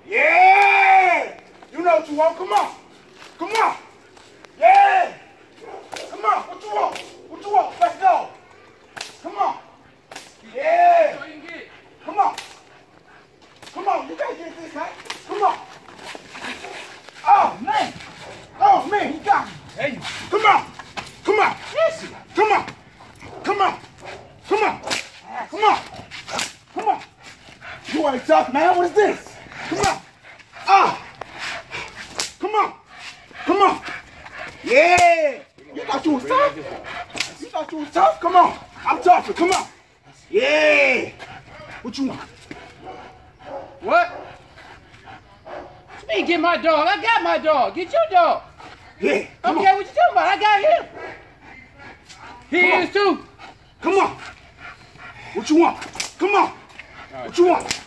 Yeah! You know what you want. Come on. Come on. Yeah! Come on. What you want? What you want? Let's go. Come on. Yeah! Come on. Come on. You gotta get this, man. Come on. Oh, man. Oh, man. He got me. Hey. Come on. Come on. Yes. Come on. Come on. Come on. Come on. Come on. You ain't tough, man. What is this? Come on. Ah. Come on. Come on. Yeah. You thought you was tough? You thought you was tough? Come on. I'm tougher. Come on. Yeah. What you want? What? You mean get my dog? I got my dog. Get your dog. Yeah. Come Okay, on. what you talking about? I got him. He is too. Come on. What you want? Come on. What you want?